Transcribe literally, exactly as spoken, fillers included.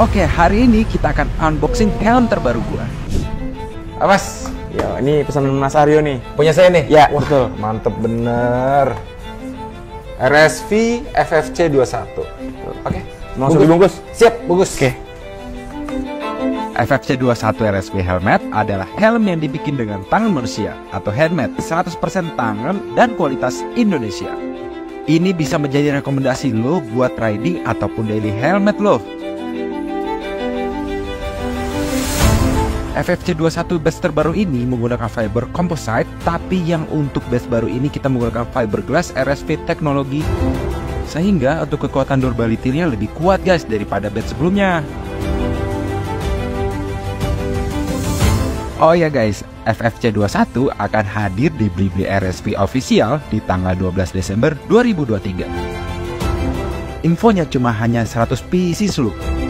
Oke, hari ini kita akan unboxing helm terbaru gua. Awas, ya ini pesanan Mas Aryo nih. Punya saya nih? Ya, wah, betul. Mantep bener. R S V F F C dua puluh satu. Oke, langsung dibungkus. Siap, bungkus. Oke. F F C dua puluh satu R S V Helmet adalah helm yang dibikin dengan tangan manusia atau handmade seratus persen tangan dan kualitas Indonesia. Ini bisa menjadi rekomendasi lo buat riding ataupun daily helmet lo. F F C dua puluh satu base terbaru ini menggunakan fiber composite, tapi yang untuk base baru ini kita menggunakan fiberglass R S V teknologi, sehingga untuk kekuatan durability-nya lebih kuat guys daripada base sebelumnya. Oh ya guys, F F C dua puluh satu akan hadir di Blibli R S V Official di tanggal dua belas Desember dua ribu dua puluh tiga. Infonya cuma hanya seratus pieces loh.